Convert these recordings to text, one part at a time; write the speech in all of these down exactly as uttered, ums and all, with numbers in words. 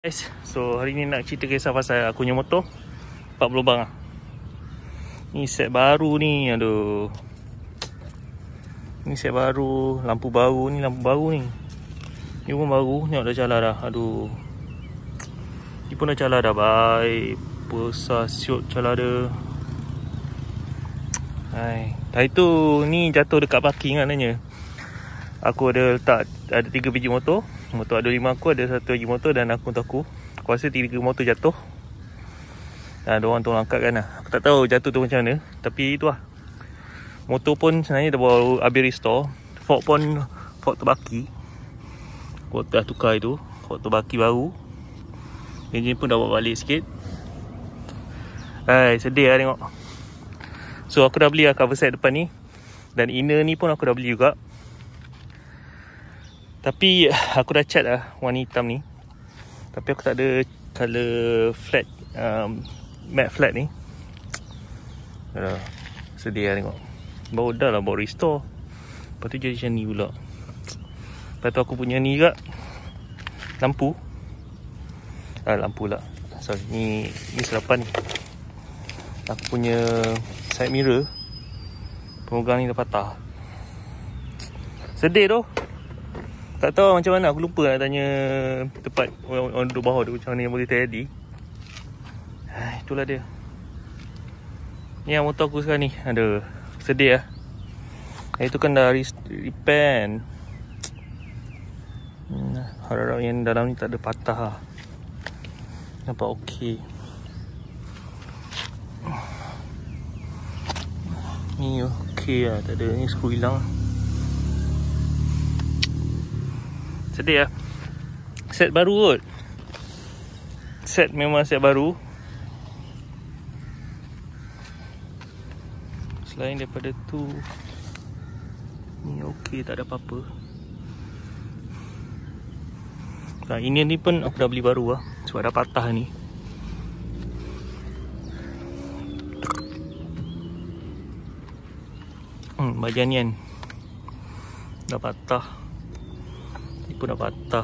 Guys, so hari ni nak cerita kisah pasal aku punya motor empat berlubang lah. Ni set baru ni, aduh. Ni set baru, lampu baru ni, lampu baru ni. Ni pun baru, tengok dah cala dah, aduh. Ni pun dah cala dah, baik. Besar siut cala dia. Hai, tadi tu ni jatuh dekat parking katanya. Aku ada letak, ada tiga biji motor. Motor ada lima aku, ada satu lagi motor dan aku untuk aku. Aku rasa tiga motor jatuh. Dan ada orang tolong angkat kan lah. Aku tak tahu jatuh tu macam mana. Tapi tu lah. Motor pun sebenarnya dah baru habis restore. Fork pun fork terbaki. Aku dah tukar itu. Fork terbaki baru. Enjin pun dah bawa balik sikit. Hai, sedih lah tengok. So aku dah beli lah cover set depan ni. Dan inner ni pun aku dah beli juga. Tapi aku dah cat lah warna hitam ni. Tapi aku tak ada colour flat, um, matte flat ni. Aduh, sedih lah tengok. Baru dah lah bawa restore. Lepas tu jadi macam ni pula. Lepas tu aku punya ni juga, lampu. Ah, lampu lah. Sorry, ni, ni selapan ni. Aku punya side mirror, pemegang ni dah patah. Sedih tu. Tak tahu macam mana, aku lupa nak tanya tempat orang, orang duduk bawah tu macam mana yang boleh terjadi. Ha, itulah dia. Ni yang motor aku sekarang ni. Aduh, sedih lah. Itu kan dah repair. Hmm, harap-harap yang dalam ni tak ada patah lah. Nampak okey. Ni okey lah, tak ada. Ni skru hilang lah. Sedih lah. Set baru kot. Set memang set baru. Selain daripada tu, ni okey, tak ada apa-apa. Nah, ini ni pun aku dah beli baru lah. Sebab dah patah ni. Hmm, bahagian ni kan dah patah. Pun dah patah.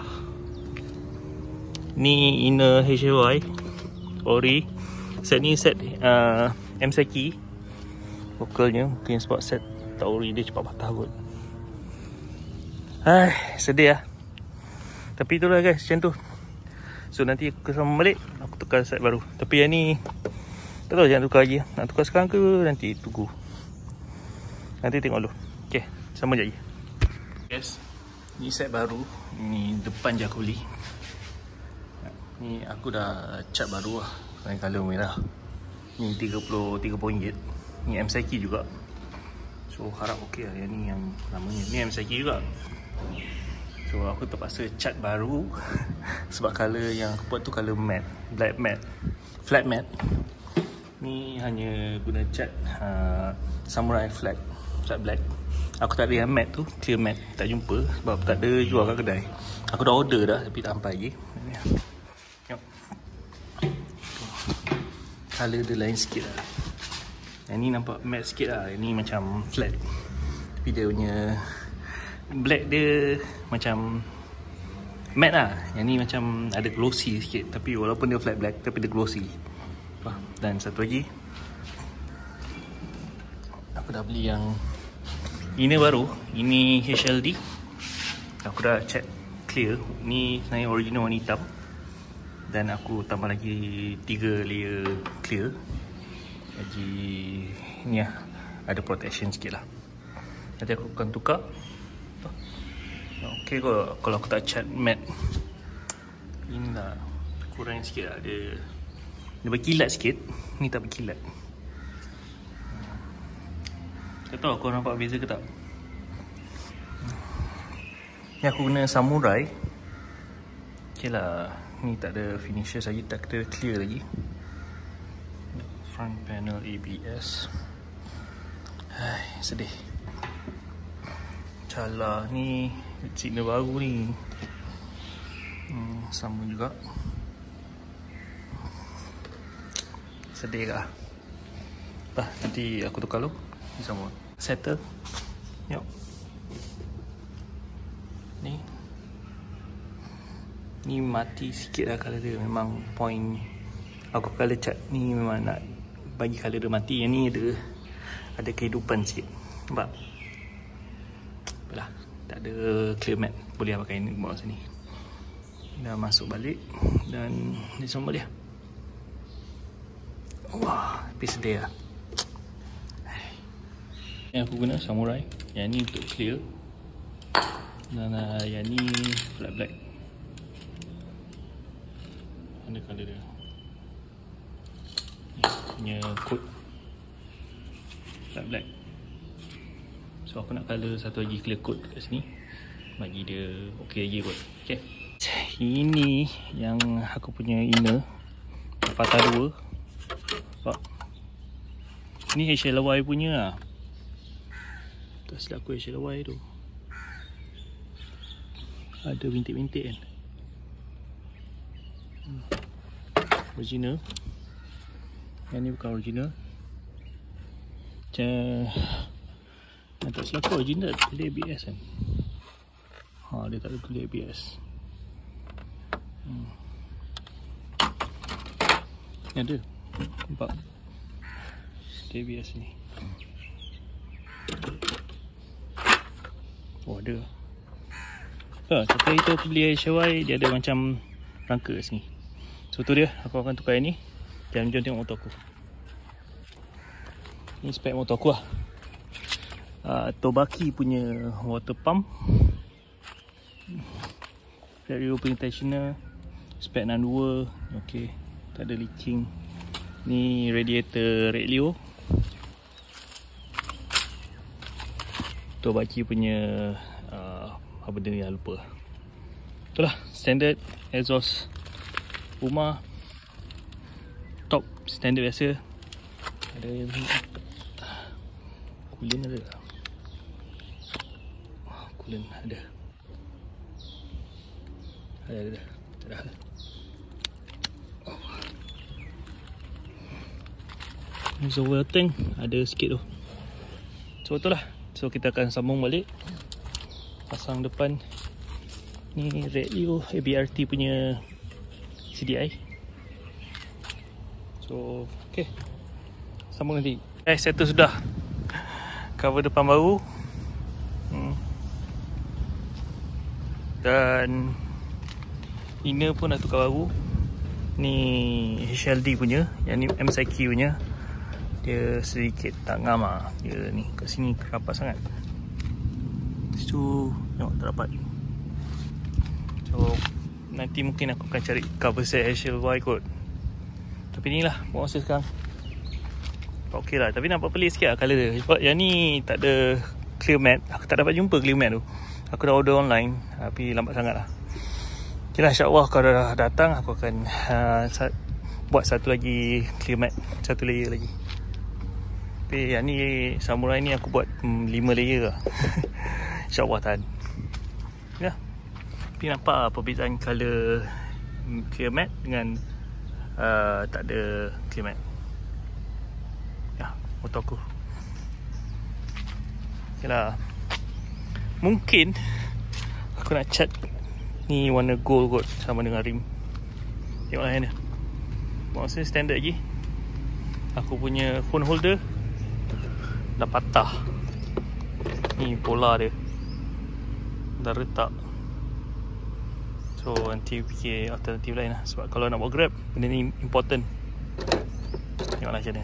Ni inner H Y ori. Set ni set uh, M Seki vokalnya. Mungkin sebab set tak ori dia cepat patah kot. Hai, sedih lah. Tapi itulah guys, macam tu. So nanti aku sambung balik, aku tukar set baru. Tapi yang ni tak tahu jangan tukar lagi. Nak tukar sekarang ke nanti tunggu. Nanti tengok dulu. Okay, sambung je lagi. Yes, ni set baru. Ni depan je aku beli. Ni aku dah cat baru lah. Lain colour merah. Ni tiga puluh ringgit. Ni M Seki juga. So harap okey lah. Yang ni yang namanya. Ni M Seki juga. So aku terpaksa cat baru. Sebab colour yang aku buat tu colour matte. Black matte. Flat matte. Ni hanya guna cat uh, samurai flat. Flat black. Aku tak ada yang matte tu, clear matte. Tak jumpa sebab tak ada jual kat kedai. Aku dah order dah tapi tak sampai lagi. Tengok. Colour dia lain sikit lah. Yang ni nampak matte sikit lah. Yang ni macam flat. Tapi dia punya black dia macam matte lah. Yang ni macam ada glossy sikit. Tapi walaupun dia flat black tapi dia glossy. Dan satu lagi, aku dah beli yang ini baru. Ini H L D. Aku dah check clear. Ni sebenarnya original warna hitam. Dan aku tambah lagi tiga layer clear. Jadi ni lah, ada protection sikit lah. Nanti aku akan tukar. Ok kot kalau aku tak cat matte. Inilah kurang sikit lah. Dia Dia berkilat sikit. Ni tak berkilat. Tak tahu kau nampak beza ke tak. Ni aku guna samurai. Ok lah. Ni tak ada finishes lagi. Tak ada clear lagi. Front panel A B S. Hai, sedih. Cala ni signal baru ni. Hmm, sama juga. Sedih lah. Dah, nanti aku tukar dulu. Ni sama settle. Yuk. Ni Ni mati sikit lah colour dia. Memang point aku colour cat ni memang nak bagi colour dia mati. Yang ni ada ada kehidupan sikit. Nampak? Apalah, tak ada clear matte. Boleh lah pakai ni bawah sini. Dah masuk balik. Dan ni semua dia. Wah, tapi sedih lah. Yang aku guna samurai. Yang ni untuk clear. Dan uh, yang ni flat black. Ada colour dia. Ni punya coat flat black. So aku nak colour satu lagi clear coat kat sini, bagi dia okey lagi kot. Okay. Ini yang aku punya inner Avata dua. Nampak? Ni H L Y punya lah. Tak silap aku H L Y tu ada bintik-bintik kan. hmm. Original. Yang ni bukan original. Macam tak silap aku original tulis A B S kan. Ha, dia tak ada tulis A B S. hmm. Ni ada. Nampak A B S ni. Oh, ada. Ha, tapi itu aku beli H Y, dia ada macam rangka kat sini. So tu dia, aku akan tukar yang ni. Jom, jom tengok motor aku. Ni spek motor aku lah. uh, Tobaki punya water pump. Flat Rio Invitational. Spek enam dua. Ok, tak ada leaking. Ni radiator Red Leo. Tobaki punya uh, apa benda ni lah, lupa. Itulah standard exhaust Puma. Top standard biasa. Ada coolant ada. Coolant ada. Ada ada. Tak ada. Reservoir tank ada sikit tu. So itulah. So kita akan sambung balik. Pasang depan. Ni Red Leo A B R T punya C D I. So ok, sambung nanti. Guys, settle sudah. Cover depan baru. hmm. Dan inner pun dah tukar baru. Ni H L D punya. Yang ni M S I Q punya. Dia sedikit tak ngam lah. Dia ni kat sini rapat sangat. Situ tengok tak dapat. So nanti mungkin aku akan cari cover set H L Y kot. Tapi ni lah buat masa sekarang. Ok lah, tapi nampak pelik sikit lah colour dia. Sebab yang ni tak ada clear matte. Aku tak dapat jumpa clear matte tu. Aku dah order online, tapi lambat sangat lah. Ok lah, insyaAllah kalau dah datang aku akan uh, buat satu lagi clear matte, satu layer lagi. Tapi yang ni samurai ni aku buat hmm, lima layer lah. InsyaAllah tahan. Ya. Tapi nampak lah perbezaan colour clear matte dengan uh, tak ada clear matte. Ya, motor aku. Okay lah. Mungkin aku nak cat ni warna gold kot sama dengan rim. Tengoklah yang ni. Maksudnya standard lagi. Aku punya phone holder dah patah. Ni pola dia dah retak. So nanti fikir alternatif lain lah. Sebab kalau nak buat Grab, benda ni important. Tengoklah macam mana.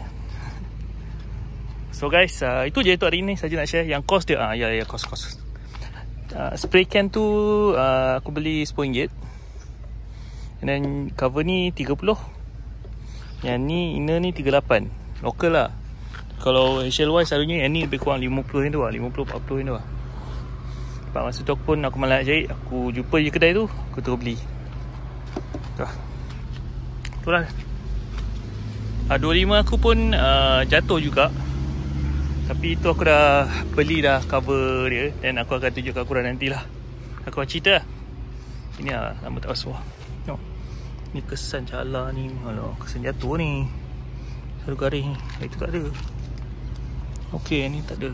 So guys, uh, itu je untuk hari ni saja nak share. Yang cost dia, ah, ya ya cost cost uh, spray can tu uh, aku beli sepuluh ringgit. And then cover ni tiga puluh. Yang ni inner ni tiga puluh lapan. Local lah. Kalau H L Y selalunya yang ni lebih kurang lima puluh yang tu lah, lima puluh empat puluh yang tu lah. Sebab masa tu aku pun aku malas nak jahit, aku jumpa je kedai tu, aku terus beli. Itulah. Itulah. uh, dua puluh lima aku pun uh, jatuh juga. Tapi tu aku dah beli dah cover dia. Dan aku akan tunjuk kat korang nantilah. Aku akan cerita lah. Ini lah nama tak rasuah. Tengok. Ni kesan cala ni. Alah, kesan jatuh ni. Satu garis ni. Itu tak ada. Okey, ni tak ada.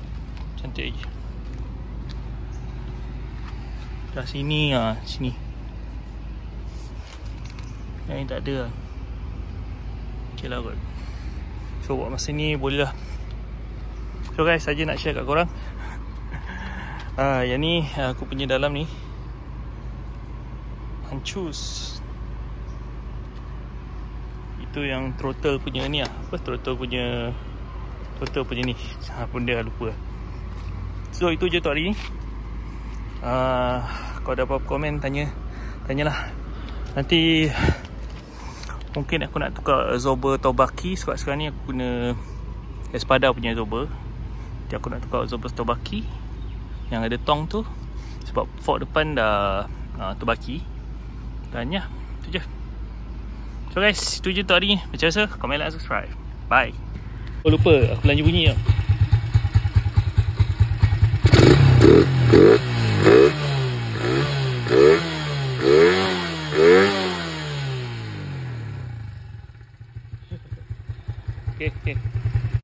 Cantik lagi. Dah sini ah, sini. Yang ni tak ada lah. Okay lah kot. So buat masa ni boleh lah. So guys, saja nak share kat korang. Ah, yang ni aku punya dalam ni hancus. Itu yang throttle punya ni lah. Apa throttle punya Throttle punya ni ha, pun dia lupa. So itu je untuk hari ni. uh, Kalau ada apa-apa komen, Tanya Tanyalah. Nanti mungkin aku nak tukar absorber Tobaki. Sebab sekarang ni aku guna Espada punya absorber. Jadi aku nak tukar absorber Tobaki yang ada tong tu. Sebab fork depan dah uh, Tobaki. Dan ya, itu je. So guys, itu je untuk hari ni. Macam biasa, komen, like, subscribe. Bye. Oh lupa, aku belanja bunyi tau. Okay, okay.